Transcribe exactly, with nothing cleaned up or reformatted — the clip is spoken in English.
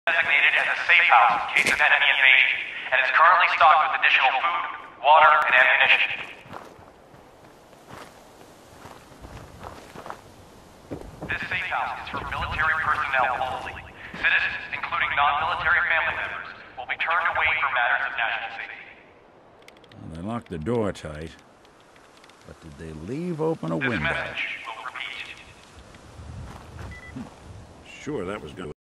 designated as a safe house in case of enemy invasion, and is currently stocked with additional food, water, and ammunition. This safe house is for military personnel only. Citizens, including non-military family members, will be turned away for matters of national safety. Well, they locked the door tight, but did they leave open a This window? message will repeat. Sure, that was good.